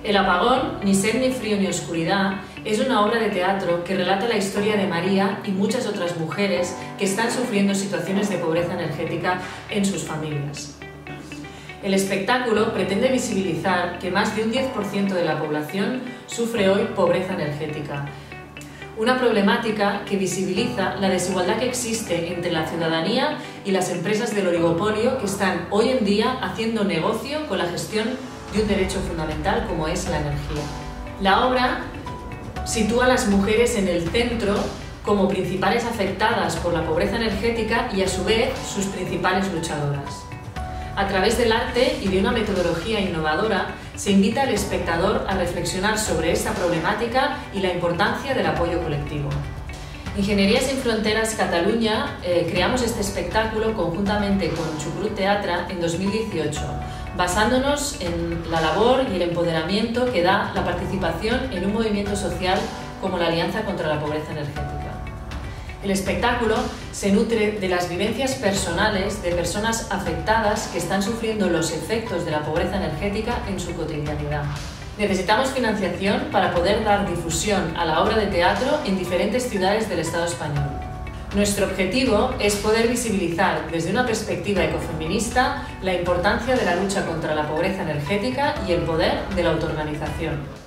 El apagón, ni sed ni frío ni oscuridad, es una obra de teatro que relata la historia de María y muchas otras mujeres que están sufriendo situaciones de pobreza energética en sus familias. El espectáculo pretende visibilizar que más de un 10% de la población sufre hoy pobreza energética, una problemática que visibiliza la desigualdad que existe entre la ciudadanía y las empresas del oligopolio que están hoy en día haciendo negocio con la gestión de un derecho fundamental como es la energía. La obra sitúa a las mujeres en el centro como principales afectadas por la pobreza energética y a su vez sus principales luchadoras. A través del arte y de una metodología innovadora, se invita al espectador a reflexionar sobre esta problemática y la importancia del apoyo colectivo. Ingeniería Sin Fronteras Cataluña creamos este espectáculo conjuntamente con Chucrut Teatra en 2018, basándonos en la labor y el empoderamiento que da la participación en un movimiento social como la Alianza contra la Pobreza Energética. El espectáculo se nutre de las vivencias personales de personas afectadas que están sufriendo los efectos de la pobreza energética en su cotidianidad. Necesitamos financiación para poder dar difusión a la obra de teatro en diferentes ciudades del Estado español. Nuestro objetivo es poder visibilizar desde una perspectiva ecofeminista la importancia de la lucha contra la pobreza energética y el poder de la autoorganización.